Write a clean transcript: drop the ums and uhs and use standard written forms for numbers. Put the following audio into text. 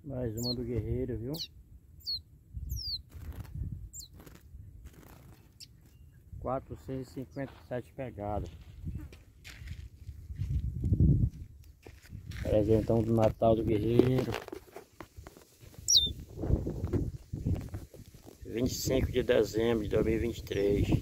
Mais uma do Guerreiro, viu? R$ 457 pegadas. Presentão do Natal do Guerreiro. 25 de dezembro de 2023.